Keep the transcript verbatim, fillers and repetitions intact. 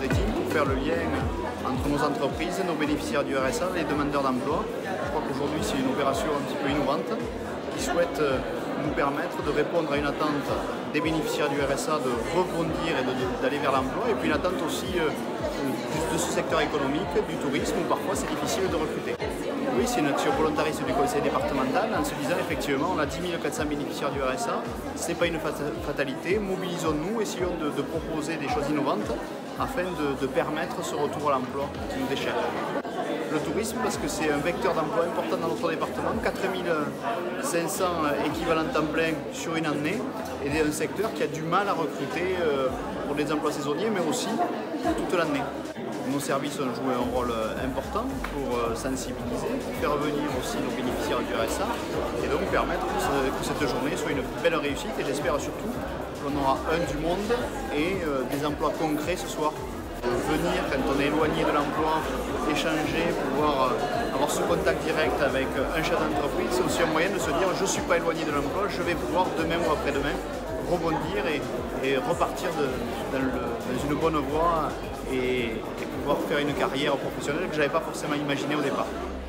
dating pour faire le lien entre nos entreprises, nos bénéficiaires du R S A, les demandeurs d'emploi. Je crois qu'aujourd'hui c'est une opération un petit peu innovante qui souhaite nous permettre de répondre à une attente des bénéficiaires du R S A de rebondir et d'aller vers l'emploi, et puis une attente aussi euh, de ce secteur économique, du tourisme, où parfois c'est difficile de recruter. Oui, c'est une action volontariste du conseil départemental en se disant effectivement on a dix mille quatre cents bénéficiaires du R S A, ce n'est pas une fatalité, mobilisons-nous, essayons de, de proposer des choses innovantes afin de, de permettre ce retour à l'emploi qui nous déchire. Le tourisme, parce que c'est un vecteur d'emploi important dans notre département, quatre mille cinq cents équivalents temps plein sur une année, et un secteur qui a du mal à recruter pour des emplois saisonniers, mais aussi toute l'année. Nos services ont joué un rôle important pour sensibiliser, pour faire venir aussi nos bénéficiaires du R S A, et donc permettre que cette journée soit une belle réussite, et j'espère surtout qu'on aura un du monde et des emplois concrets ce soir. Venir quand on est éloigné de l'emploi, échanger, pouvoir avoir ce contact direct avec un chef d'entreprise, c'est aussi un moyen de se dire je ne suis pas éloigné de l'emploi, je vais pouvoir demain ou après-demain rebondir et, et repartir de, dans, le, dans une bonne voie et, et pouvoir faire une carrière professionnelle que je n'avais pas forcément imaginée au départ.